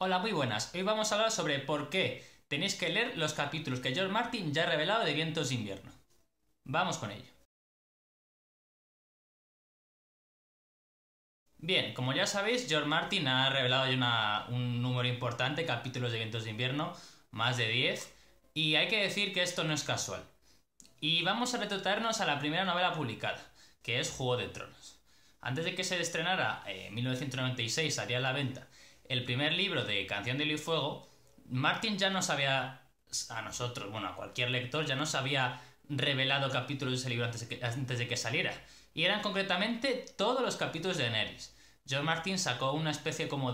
Hola, muy buenas. Hoy vamos a hablar sobre por qué tenéis que leer los capítulos que George Martin ya ha revelado de Vientos de Invierno. Vamos con ello. Bien, como ya sabéis, George Martin ha revelado ya un número importante de capítulos de Vientos de Invierno, más de 10, y hay que decir que esto no es casual. Y vamos a retrotraernos a la primera novela publicada, que es Juego de Tronos. Antes de que se estrenara en 1996, salía a la venta el primer libro de Canción de Hielo y Fuego, Martin ya nos había, a nosotros, bueno, a cualquier lector, ya nos había revelado capítulos de ese libro antes de que saliera. Y eran concretamente todos los capítulos de Daenerys. George Martin sacó una especie como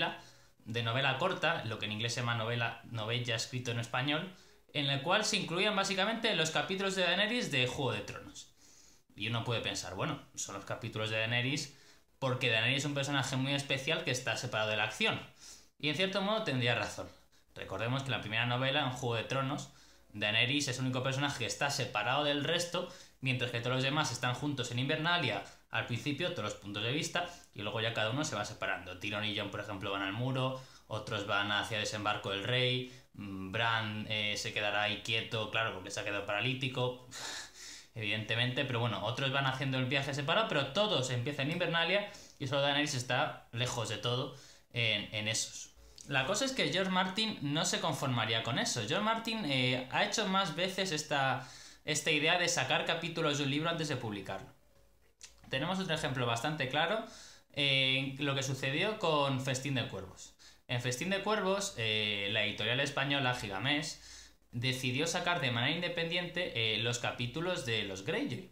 de novela corta, lo que en inglés se llama novella escrito en español, en el cual se incluían básicamente los capítulos de Daenerys de Juego de Tronos. Y uno puede pensar, bueno, son los capítulos de Daenerys porque Daenerys es un personaje muy especial que está separado de la acción. Y en cierto modo tendría razón. Recordemos que en la primera novela, en Juego de Tronos, Daenerys es el único personaje que está separado del resto, mientras que todos los demás están juntos en Invernalia, al principio, todos los puntos de vista, y luego ya cada uno se va separando. Tyrion y Jon, por ejemplo, van al muro, otros van hacia Desembarco del Rey, Bran se quedará ahí quieto, claro, porque se ha quedado paralítico, evidentemente, pero bueno, otros van haciendo el viaje separado, pero todos empiezan en Invernalia y solo Daenerys está lejos de todo en esos. La cosa es que George Martin no se conformaría con eso. George Martin ha hecho más veces esta idea de sacar capítulos de un libro antes de publicarlo. Tenemos otro ejemplo bastante claro lo que sucedió con Festín de Cuervos. En Festín de Cuervos, la editorial española Gigamés decidió sacar de manera independiente los capítulos de los Greyjoy,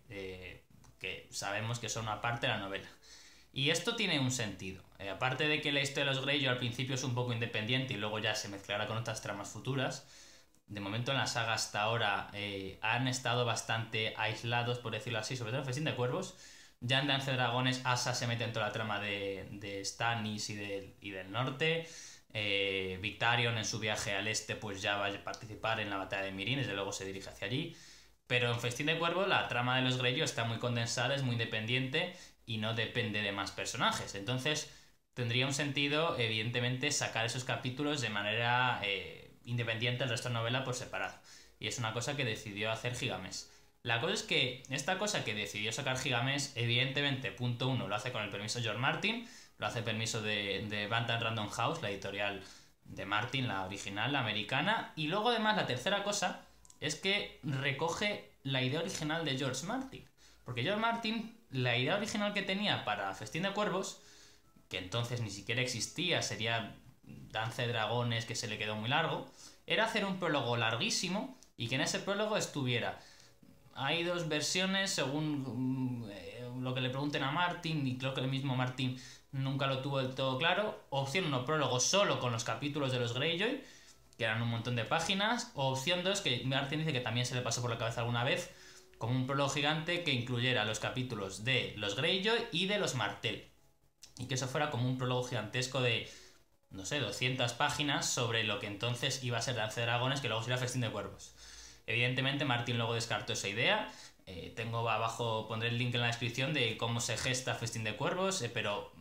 que sabemos que son una parte de la novela. Y esto tiene un sentido. Aparte de que la historia de los Greyjoy al principio es un poco independiente y luego ya se mezclará con otras tramas futuras, de momento en la saga hasta ahora han estado bastante aislados, por decirlo así, sobre todo en Festín de Cuervos. Ya en Danza de Dragones, Asa se mete en toda la trama de Stannis y del norte. Victarion en su viaje al este pues ya va a participar en la batalla de Meereen, desde luego se dirige hacia allí. Pero en Festín de Cuervo la trama de los Greyjoy está muy condensada, es muy independiente y no depende de más personajes. Entonces tendría un sentido, evidentemente, sacar esos capítulos de manera independiente del resto de la novela por separado. Y es una cosa que decidió hacer Gigamés. La cosa es que esta cosa que decidió sacar Gigamés, evidentemente, punto uno, lo hace con el permiso de George Martin, lo hace permiso de Bantam Random House, la editorial de Martin, la original, la americana. Y luego además la tercera cosa es que recoge la idea original de George Martin. Porque George Martin, la idea original que tenía para Festín de Cuervos, que entonces ni siquiera existía, sería Danza de Dragones, que se le quedó muy largo, era hacer un prólogo larguísimo y que en ese prólogo estuviera. Hay dos versiones según lo que le pregunten a Martin, y creo que el mismo Martin nunca lo tuvo del todo claro. Opción 1, prólogo solo con los capítulos de los Greyjoy, que eran un montón de páginas. O opción 2, que Martin dice que también se le pasó por la cabeza alguna vez, como un prólogo gigante que incluyera los capítulos de los Greyjoy y de los Martell. Y que eso fuera como un prólogo gigantesco de, no sé, 200 páginas sobre lo que entonces iba a ser Danza de Dragones, que luego sería Festín de Cuervos. Evidentemente Martin luego descartó esa idea. Tengo abajo, pondré el link en la descripción de cómo se gesta Festín de Cuervos, pero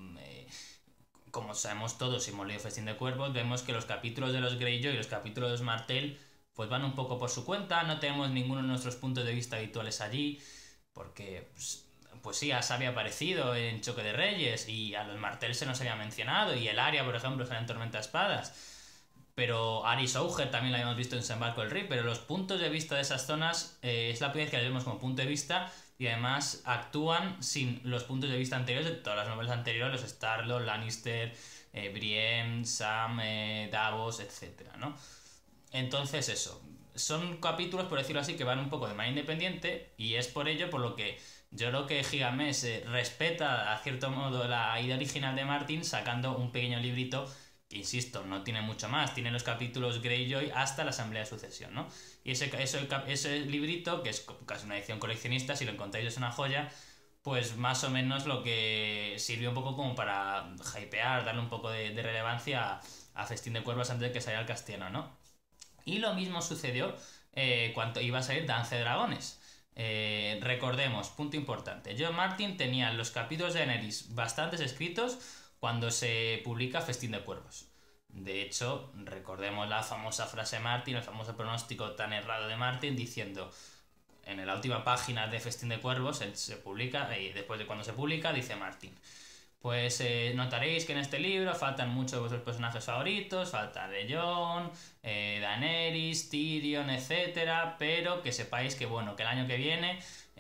como sabemos todos, si hemos leído Festín de Cuervos, vemos que los capítulos de los Greyjoy y los capítulos de los Martell pues van un poco por su cuenta, no tenemos ninguno de nuestros puntos de vista habituales allí, porque pues sí, Asa había aparecido en Choque de Reyes y a los Martell se nos había mencionado, y el Arya, por ejemplo, sale en Tormenta de Espadas. Pero Aris Auger también la habíamos visto en Desembarco del Rey, pero los puntos de vista de esas zonas es la primera vez que las vemos como punto de vista, y además actúan sin los puntos de vista anteriores de todas las novelas anteriores, los Starlord, Lannister, Brienne, Sam, Davos, etcétera, ¿no? Entonces eso, son capítulos, por decirlo así, que van un poco de manera independiente, y es por ello por lo que yo creo que Gigamés respeta a cierto modo la idea original de Martin, sacando un pequeño librito que, insisto, no tiene mucho más, tiene los capítulos Greyjoy hasta la Asamblea de Sucesión, ¿no? Y ese librito, que es casi una edición coleccionista, si lo encontráis es una joya, pues más o menos lo que sirvió un poco como para hypear, darle un poco de relevancia a Festín de Cuervos antes de que saliera el castellano, ¿no? Y lo mismo sucedió cuando iba a salir Danza de Dragones. Recordemos, punto importante, George Martin tenía los capítulos de Daenerys bastantes escritos cuando se publica Festín de Cuervos. De hecho, recordemos la famosa frase de Martin, el famoso pronóstico tan errado de Martin, diciendo en la última página de Festín de Cuervos, se publica, y después de cuando se publica, dice Martin: pues notaréis que en este libro faltan muchos de vuestros personajes favoritos, falta de Jon, Daenerys, Tyrion, etcétera, pero que sepáis que bueno, que el año que viene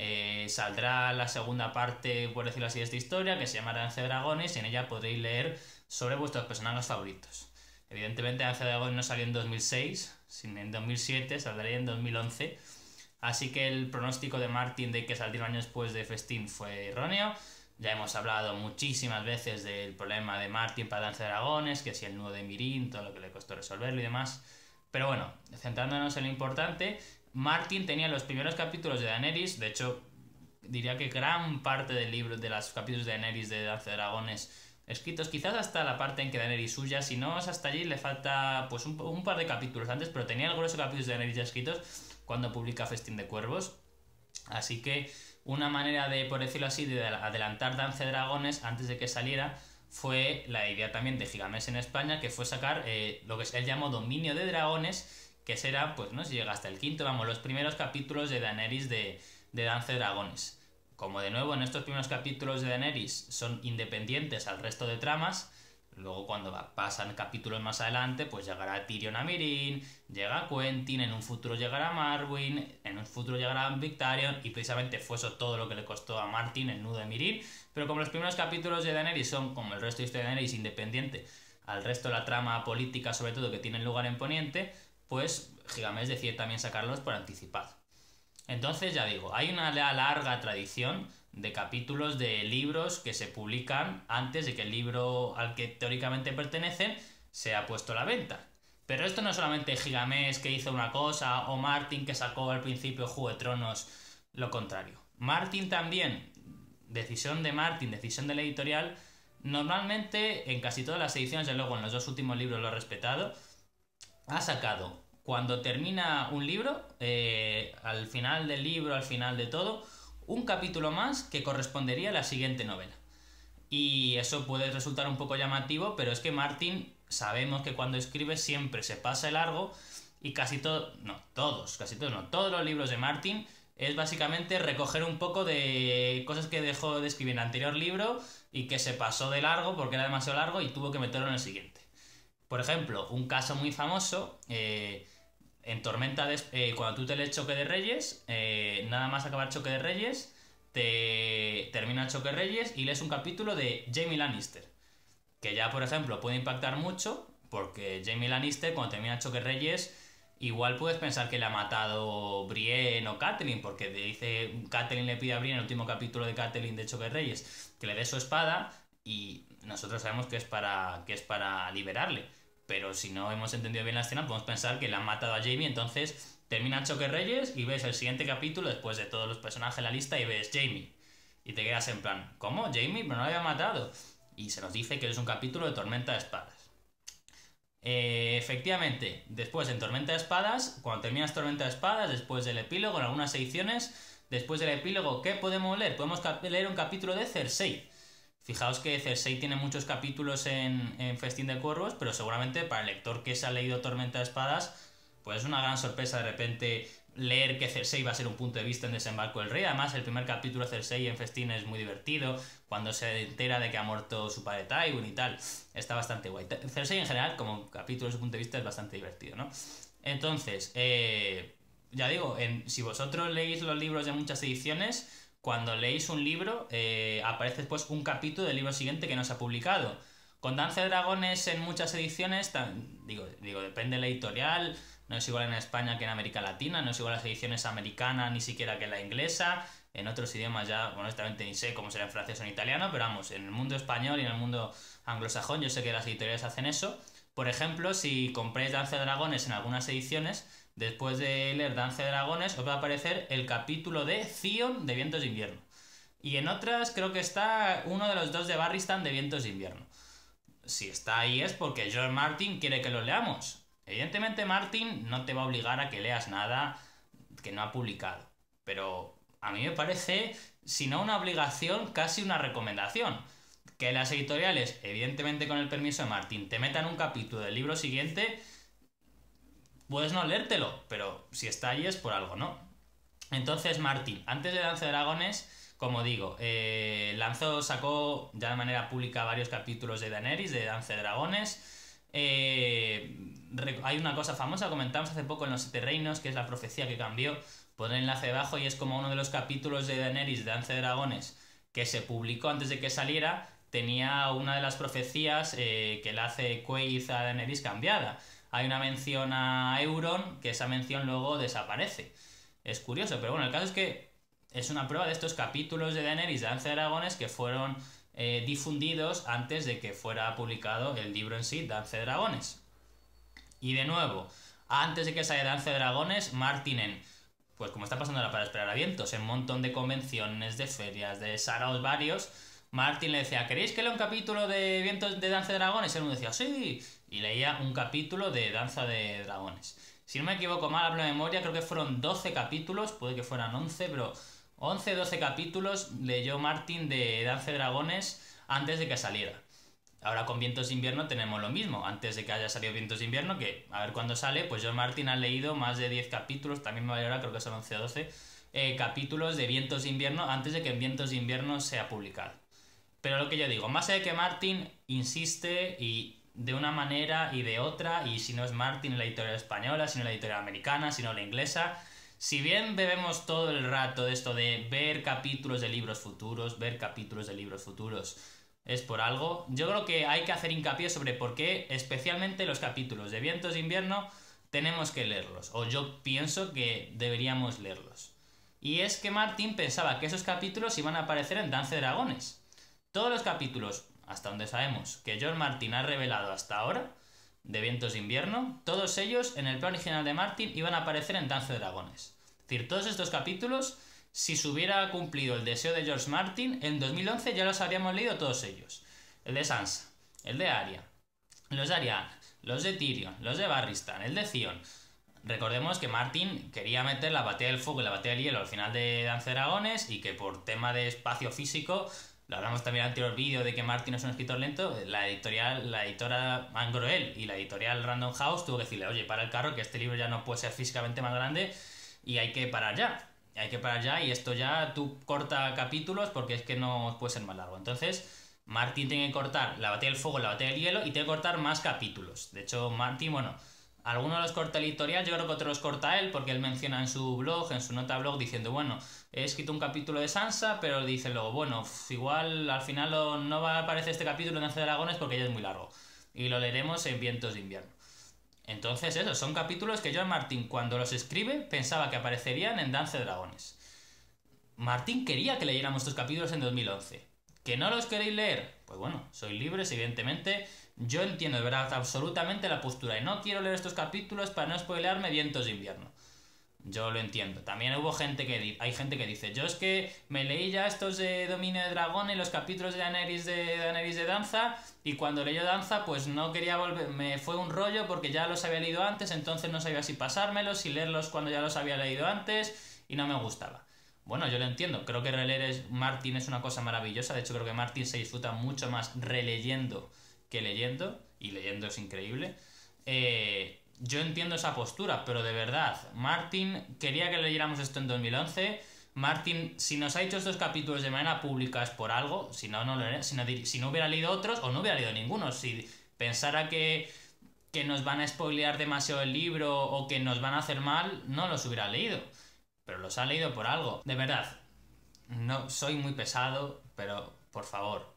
saldrá la segunda parte, por decirlo así, de esta historia, que se llamará Danza de Dragones, y en ella podréis leer sobre vuestros personajes favoritos. Evidentemente Danza de Dragones no salió en 2006, sino en 2007, saldría en 2011, así que el pronóstico de Martin de que saldría un año después de Festín fue erróneo. Ya hemos hablado muchísimas veces del problema de Martin para Danza de Dragones, que si el nudo de Mirin, todo lo que le costó resolverlo y demás. Pero bueno, centrándonos en lo importante, Martin tenía los primeros capítulos de Daenerys, de hecho, diría que gran parte del libro, de los capítulos de Daenerys de Danza de Dragones escritos, quizás hasta la parte en que Daenerys huya, si no es hasta allí, le falta pues un par de capítulos antes, pero tenía el grueso de capítulos de Daenerys ya escritos cuando publica Festín de Cuervos. Así que una manera de, por decirlo así, de adelantar Danza de Dragones antes de que saliera fue la idea también de Gigamesh en España, que fue sacar lo que él llamó Dominio de Dragones, que será, pues no sé si llega hasta el quinto, vamos, los primeros capítulos de Daenerys de Danza de Dragones. Como de nuevo en estos primeros capítulos de Daenerys son independientes al resto de tramas, luego cuando pasan capítulos más adelante, pues llegará Tyrion a Meereen, llega Quentyn, en un futuro llegará Marwyn, en un futuro llegará Victarion, y precisamente fue eso todo lo que le costó a Martin el nudo de Meereen. Pero como los primeros capítulos de Daenerys son, como el resto de historia de Daenerys, independiente al resto de la trama política, sobre todo que tienen lugar en Poniente, pues Gigamesh decide también sacarlos por anticipado. Entonces, ya digo, hay una larga tradición de capítulos de libros que se publican antes de que el libro al que teóricamente pertenecen sea puesto a la venta. Pero esto no es solamente Gigamesh que hizo una cosa o Martin que sacó al principio Juego de Tronos lo contrario. Martin también, decisión de Martin, decisión de la editorial, normalmente en casi todas las ediciones, y luego en los dos últimos libros lo ha respetado, ha sacado cuando termina un libro, al final del libro, al final de todo, un capítulo más que correspondería a la siguiente novela. Y eso puede resultar un poco llamativo, pero es que Martin, sabemos que cuando escribe siempre se pasa de largo, y casi todo, no, todos, casi todos, no, todos los libros de Martin es básicamente recoger un poco de cosas que dejó de escribir en el anterior libro y que se pasó de largo porque era demasiado largo y tuvo que meterlo en el siguiente. Por ejemplo, un caso muy famoso, en Tormenta cuando tú te lees Choque de Reyes, nada más acabar Choque de Reyes, te termina Choque de Reyes y lees un capítulo de Jaime Lannister, que ya, por ejemplo, puede impactar mucho, porque Jaime Lannister, cuando termina Choque de Reyes, igual puedes pensar que le ha matado Brienne o Catelyn, porque Catelyn le pide a Brienne en el último capítulo de Catelyn de Choque de Reyes que le dé su espada, y nosotros sabemos que es para liberarle. Pero si no hemos entendido bien la escena, podemos pensar que le han matado a Jaime. Entonces termina Choque Reyes y ves el siguiente capítulo después de todos los personajes en la lista y ves Jaime. Y te quedas en plan, ¿cómo? ¿Jaime? Pero no lo había matado. Y se nos dice que es un capítulo de Tormenta de Espadas. Efectivamente, después en Tormenta de Espadas, cuando terminas Tormenta de Espadas, después del epílogo, en algunas ediciones, después del epílogo, ¿qué podemos leer? Podemos leer un capítulo de Cersei. Fijaos que Cersei tiene muchos capítulos en Festín de Cuervos, pero seguramente para el lector que se ha leído Tormenta de Espadas, pues es una gran sorpresa de repente leer que Cersei va a ser un punto de vista en Desembarco del Rey. Además, el primer capítulo de Cersei en Festín es muy divertido, cuando se entera de que ha muerto su padre Tywin y tal. Está bastante guay. Cersei en general, como capítulo de su punto de vista, es bastante divertido, ¿no? Entonces, ya digo, si vosotros leéis los libros de muchas ediciones, cuando leéis un libro, aparece después un capítulo del libro siguiente que no se ha publicado. Con Danza de Dragones en muchas ediciones, digo, depende de la editorial, no es igual en España que en América Latina, no es igual las ediciones americanas ni siquiera que la inglesa. En otros idiomas ya, honestamente, ni sé cómo será en francés o en italiano, pero vamos, en el mundo español y en el mundo anglosajón yo sé que las editoriales hacen eso. Por ejemplo, si compráis Danza de Dragones en algunas ediciones, después de leer Danza de Dragones os va a aparecer el capítulo de Theon de Vientos de Invierno. Y en otras creo que está uno de los dos de Barristan de Vientos de Invierno. Si está ahí es porque George Martin quiere que lo leamos. Evidentemente Martin no te va a obligar a que leas nada que no ha publicado. Pero a mí me parece, si no una obligación, casi una recomendación. Que las editoriales, evidentemente con el permiso de Martin, te metan un capítulo del libro siguiente, puedes no leértelo, pero si está ahí es por algo, ¿no? Entonces Martin, antes de Danza de Dragones, como digo, sacó ya de manera pública varios capítulos de Daenerys, de Danza de Dragones. Hay una cosa famosa, comentamos hace poco en Los Siete Reinos, que es la profecía que cambió. Pon el enlace debajo y es como uno de los capítulos de Daenerys de Danza de Dragones que se publicó antes de que saliera, tenía una de las profecías que le hace Quaithe a Daenerys cambiada. Hay una mención a Euron, que esa mención luego desaparece. Es curioso, pero bueno, el caso es que es una prueba de estos capítulos de Daenerys de Danza de Dragones que fueron difundidos antes de que fuera publicado el libro en sí, Danza de Dragones. Y de nuevo, antes de que salga Danza de Dragones, Martin pues como está pasando ahora para esperar a vientos, en un montón de convenciones, de ferias, de saraos varios, Martin le decía, ¿queréis que lea un capítulo de vientos de Danza de Dragones? Y él me decía, sí, y leía un capítulo de Danza de Dragones. Si no me equivoco mal, hablo de memoria, creo que fueron 12 capítulos, puede que fueran 11, pero 11, 12 capítulos leyó Martin de Danza de Dragones antes de que saliera. Ahora con Vientos de Invierno tenemos lo mismo, antes de que haya salido Vientos de Invierno, que a ver cuándo sale, pues George Martin ha leído más de 10 capítulos, también me vale ahora, creo que son 11 o 12, capítulos de Vientos de Invierno antes de que Vientos de Invierno sea publicado. Pero lo que yo digo, más allá de que Martin insiste y de una manera y de otra, y si no es Martin la editorial española, si no la editorial americana, si no la inglesa, si bien bebemos todo el rato de esto de ver capítulos de libros futuros, es por algo, yo creo que hay que hacer hincapié sobre por qué especialmente los capítulos de Vientos de Invierno tenemos que leerlos, o yo pienso que deberíamos leerlos. Y es que Martin pensaba que esos capítulos iban a aparecer en Danza de Dragones. Todos los capítulos, hasta donde sabemos, que George Martin ha revelado hasta ahora, de Vientos de Invierno, todos ellos en el plan original de Martin iban a aparecer en Danza de Dragones. Es decir, todos estos capítulos, si se hubiera cumplido el deseo de George Martin, en 2011 ya los habríamos leído todos ellos. El de Sansa, el de Arya, los de Arianne, los de Tyrion, los de Barristan, el de Theon. Recordemos que Martin quería meter la batalla del fuego y la batalla del hielo al final de Danza de Dragones y que por tema de espacio físico, lo hablamos también en el anterior vídeo de que Martin es un escritor lento, la editora Mangroel y la editorial Random House tuvo que decirle, oye, para el carro que este libro ya no puede ser físicamente más grande y hay que parar ya. Y esto ya tú corta capítulos porque es que no puede ser más largo. Entonces, Martin tiene que cortar la batalla del fuego, la batalla del hielo y tiene que cortar más capítulos. De hecho, Martin, bueno, algunos los corta el editorial, yo creo que otros los corta él porque él menciona en su blog, en su nota blog, diciendo, bueno, he escrito un capítulo de Sansa, pero dice luego, bueno, igual al final no va a aparecer este capítulo en Danza de Dragones porque ya es muy largo. Y lo leeremos en Vientos de Invierno. Entonces, eso, son capítulos que George Martin, cuando los escribe, pensaba que aparecerían en Danza de Dragones. Martin quería que leyéramos estos capítulos en 2011. ¿Que no los queréis leer? Pues bueno, sois libres, evidentemente. Yo entiendo de verdad absolutamente la postura y no quiero leer estos capítulos para no spoilearme Vientos de Invierno. Yo lo entiendo. También hay gente que dice, yo es que me leí ya estos de Dominio de Dragón y los capítulos de Daenerys de Danza y cuando leí Danza pues no quería volver, me fue un rollo porque ya los había leído antes, entonces no sabía si pasármelos, si leerlos cuando ya los había leído antes y no me gustaba. Bueno, yo lo entiendo, creo que releer Martin es una cosa maravillosa, de hecho creo que Martin se disfruta mucho más releyendo que leyendo, y leyendo es increíble. Yo entiendo esa postura, pero de verdad, Martin quería que leyéramos esto en 2011. Martin, si nos ha hecho estos capítulos de manera pública es por algo, si no, si no hubiera leído otros o no hubiera leído ninguno. Si pensara que nos van a spoilear demasiado el libro o que nos van a hacer mal, no los hubiera leído. Pero los ha leído por algo. De verdad, no soy muy pesado, pero por favor,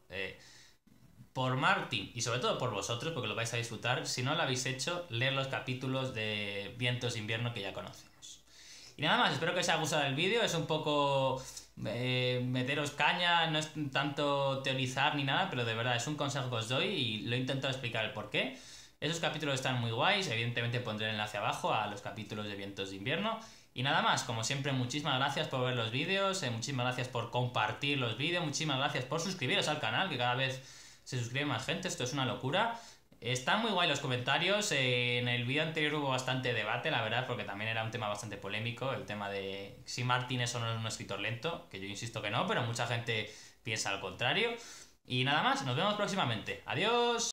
por Martin y sobre todo por vosotros, porque lo vais a disfrutar, si no lo habéis hecho, leer los capítulos de Vientos de Invierno que ya conocemos. Y nada más, espero que os haya gustado el vídeo, es un poco meteros caña, no es tanto teorizar ni nada, pero de verdad es un consejo que os doy y lo he intentado explicar el porqué. Esos capítulos están muy guays, evidentemente pondré el enlace abajo a los capítulos de Vientos de Invierno. Y nada más, como siempre, muchísimas gracias por ver los vídeos, muchísimas gracias por compartir los vídeos, muchísimas gracias por suscribiros al canal, que cada vez se suscribe más gente, esto es una locura. Están muy guay los comentarios, en el vídeo anterior hubo bastante debate, la verdad, porque también era un tema bastante polémico, el tema de si Martin es o no un escritor lento, que yo insisto que no, pero mucha gente piensa al contrario. Y nada más, nos vemos próximamente. Adiós.